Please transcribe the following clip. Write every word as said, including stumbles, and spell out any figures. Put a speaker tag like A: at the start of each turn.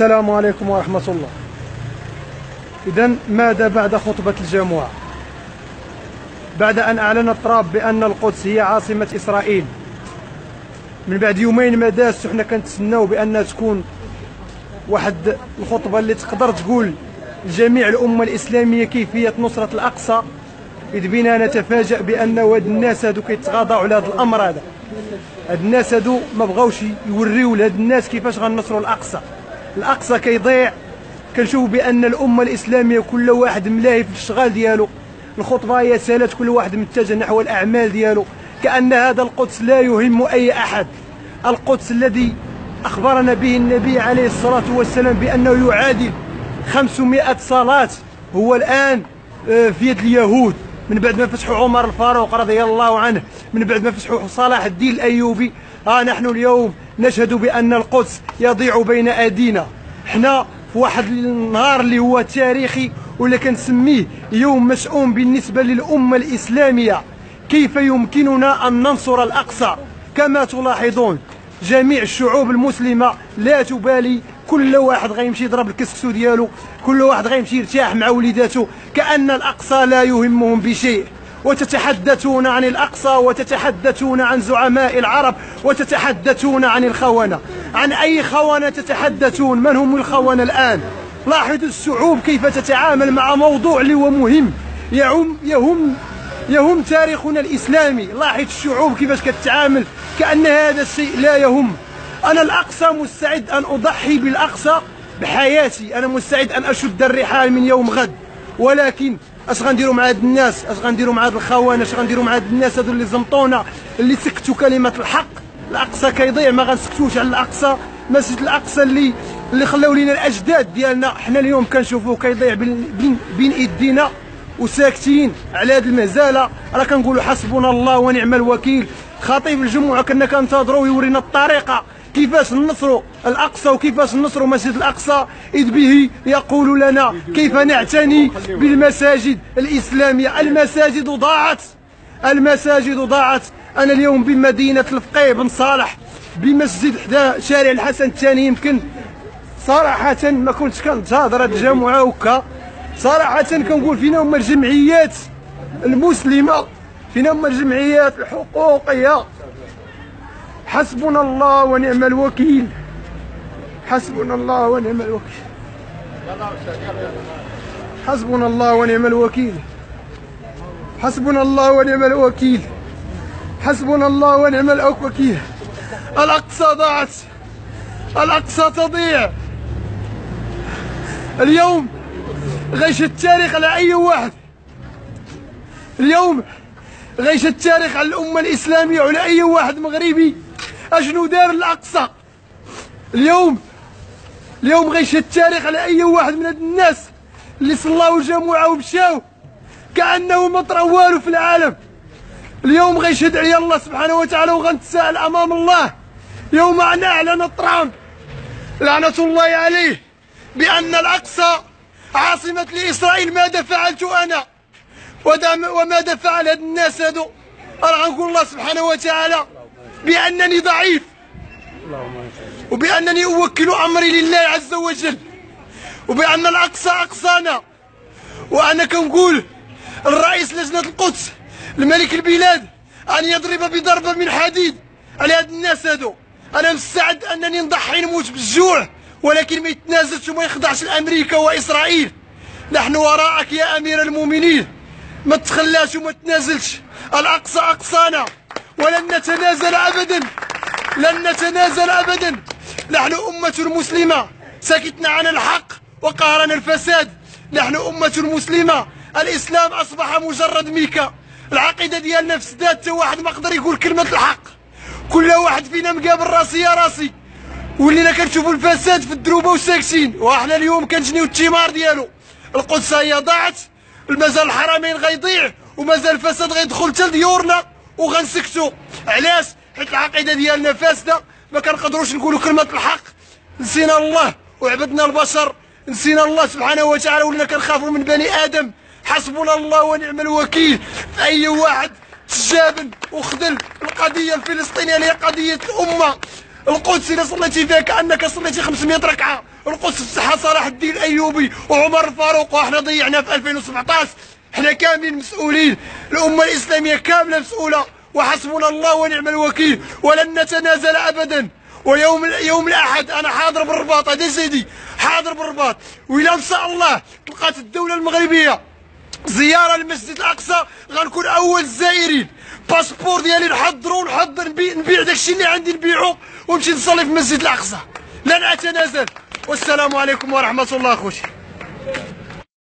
A: السلام عليكم ورحمة الله. إذن ماذا بعد خطبة الجمعة؟ بعد أن أعلن ترامب بأن القدس هي عاصمة إسرائيل، من بعد يومين ما دازش حنا كنتسناو بأنها تكون واحد الخطبة اللي تقدر تقول لجميع الأمة الإسلامية كيفية نصرة الأقصى، إذ بنا نتفاجأ بأن هاد الناس هادو كيتغاضوا على هذا الأمر. هذا هاد الناس هادو ما بغاوش يوريو لهاد الناس كيفاش غنصروا الأقصى. الأقصى كيضيع، كنشوف بأن الأمة الإسلامية كل واحد ملاهي في الشغال ديالو. الخطبة هي سالت كل واحد متجه نحو الأعمال ديالو، كأن هذا القدس لا يهم أي أحد. القدس الذي أخبرنا به النبي عليه الصلاة والسلام بأنه يعادل خمسمائة صلاة هو الآن في يد اليهود، من بعد ما فتحوا عمر الفاروق رضي الله عنه، من بعد ما فتحوا صلاح الدين الأيوبي. ها نحن اليوم نشهد بأن القدس يضيع بين أيدينا. حنا في واحد النهار اللي هو تاريخي، ولا كنسميه يوم مشؤوم بالنسبة للأمة الإسلامية. كيف يمكننا أن ننصر الأقصى؟ كما تلاحظون جميع الشعوب المسلمة لا تبالي، كل واحد غيمشي يضرب الكسكسو ديالو، كل واحد غيمشي يرتاح مع وليداته، كأن الأقصى لا يهمهم بشيء. وتتحدثون عن الأقصى وتتحدثون عن زعماء العرب وتتحدثون عن الخونة. عن أي خونة تتحدثون؟ من هم الخونة الآن؟ لاحظوا الشعوب كيف تتعامل مع موضوع اللي هو مهم، يهم يهم يهم تاريخنا الإسلامي. لاحظ الشعوب كيفاش كتعامل كأن هذا الشيء لا يهم. أنا الأقصى مستعد أن أضحي بالأقصى بحياتي، أنا مستعد أن أشد الرحال من يوم غد، ولكن اش غنديروا مع هاد الناس؟ اش غنديروا مع هاد الخونه؟ اش غنديروا مع هاد الناس هادو اللي زمطونا، اللي سكتوا كلمه الحق؟ الاقصى كيضيع، ما غنسكتوش على الاقصى. مسجد الاقصى اللي اللي خلاو لينا الاجداد ديالنا، حنا اليوم كنشوفوه كيضيع بين بين ايدينا وساكتين على هاد المهزله. راه كنقولوا حسبنا الله ونعم الوكيل. خطيب الجمعه كنا كنتظروا يورينا الطريقه كيفاش ننصروا الأقصى وكيفاش ننصروا مسجد الأقصى، إذ به يقول لنا كيف نعتني بالمساجد الإسلامية. المساجد ضاعت، المساجد ضاعت. أنا اليوم بمدينة الفقيه بن صالح، بمسجد حدا شارع الحسن الثاني، يمكن صراحة ما كنتش كنتهضر هاد الجمعة وكا، صراحة كنقول فينا هما الجمعيات المسلمة، فينا هما الجمعيات الحقوقية. حسبنا الله ونعم الوكيل، حسبنا الله ونعم الوكيل، حسبنا الله ونعم الوكيل، حسبنا الله ونعم الوكيل، حسبنا الله ونعم الوكيل. الأقصى ضاعت، الأقصى تضيع. اليوم غيش التاريخ على أي واحد، اليوم غيش التاريخ على الأمة الإسلامية وعلى أي واحد مغربي أشنو دار الأقصى. اليوم اليوم غيش التاريخ على أي واحد من هاد الناس اللي صلاو الجمعة ومشاو كأنه ما طرا والو في العالم. اليوم غيشهد عليا الله سبحانه وتعالى وغنتساءل أمام الله يوم أن أعلن ترامب لعنة الله عليه بأن الأقصى عاصمة لإسرائيل. ماذا فعلت أنا وماذا فعل هاد الناس هادو؟ راه غنقول الله سبحانه وتعالى بأنني ضعيف، وبأنني أوكل أمري لله عز وجل، وبأن الأقصى أقصانا. وأنا كنقول الرئيس لجنة القدس الملك البلاد أن يضرب بضربة من حديد على هاد الناس هادو. أنا مستعد أنني نضحي نموت بالجوع، ولكن ما يتنازلش وما يخضعش لأمريكا وإسرائيل. نحن وراءك يا أمير المؤمنين، ما تخلاش وما تنازلش. الأقصى أقصانا ولن نتنازل أبدا، لن نتنازل أبدا. نحن أمة مسلمة سكتنا عن الحق وقهرنا الفساد. نحن أمة مسلمة، الإسلام أصبح مجرد ميكا. العقيدة ديالنا فسدات، حتى واحد ما قدر يقول كلمة الحق. كل واحد فينا مقابل راسي يا راسي، ولينا كنشوفوا الفساد في الدروبة وساكتين، وحنا اليوم كنجنيو الثمار ديالو. القدس هي ضاعت، المازال الحرمين غيضيع، ومازال الفساد غيدخل حتى لديورنا وغنسكتوا. علاش؟ حيت العقيده ديالنا فاسده، ما كنقدروش نقولوا كلمه الحق. نسينا الله وعبدنا البشر، نسينا الله سبحانه وتعالى، ولينا كنخافوا من بني ادم. حسبنا الله ونعم الوكيل. اي واحد تجابن وخذل القضيه الفلسطينيه اللي هي قضيه الامه، القدس الا صليتي فيها كانك صليتي خمسمية ركعه. القدس فتحها صلاح الدين الايوبي وعمر الفاروق، وحنا ضيعناها في ألفين وسبعطاش. حنا كاملين مسؤولين، الامه الاسلاميه كامله مسؤوله، وحسبنا الله ونعم الوكيل، ولن نتنازل ابدا. ويوم يوم الاحد انا حاضر بالرباط، هذا سيدي حاضر بالرباط، والى ان شاء الله تلقات الدوله المغربيه زياره للمسجد الاقصى غنكون اول الزائرين. باسبور ديالي نحضرو ونحضر نبيع, نبيع داكشي اللي عندي نبيعو ونمشي نصلي في المسجد الاقصى. لن اتنازل. والسلام عليكم ورحمه الله خوتي.